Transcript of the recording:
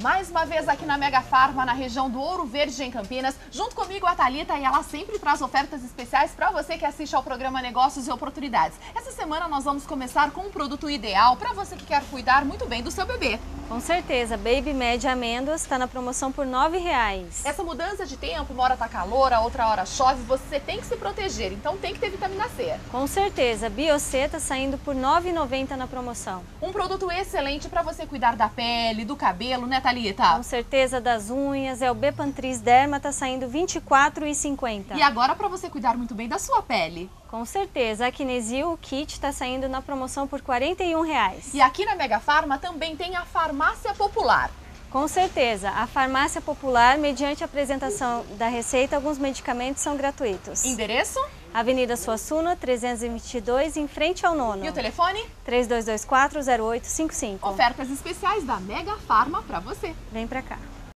Mais uma vez aqui na Mega Farma, na região do Ouro Verde, em Campinas. Junto comigo a Thalita, e ela sempre traz ofertas especiais para você que assiste ao programa Negócios e Oportunidades. Essa semana nós vamos começar com um produto ideal para você que quer cuidar muito bem do seu bebê. Com certeza, Baby Med Amêndoas está na promoção por R$ 9,00. Essa mudança de tempo, uma hora tá calor, a outra hora chove, você tem que se proteger, então tem que ter vitamina C. Com certeza, Biocê está saindo por R$ 9,90 na promoção. Um produto excelente para você cuidar da pele, do cabelo, né, Thalita? Com certeza, das unhas, é o Bepantris Derma, está saindo R$ 24,50. E agora para você cuidar muito bem da sua pele. Com certeza, a Kinesil Kit está saindo na promoção por R$ 41,00. E aqui na Mega Farma também tem a Farmácia Popular. Com certeza, a Farmácia Popular, mediante a apresentação da receita, alguns medicamentos são gratuitos. Endereço? Avenida Suassuna, 322, em frente ao Nono. E o telefone? 3224-0855. Ofertas especiais da Mega Farma para você. Vem pra cá.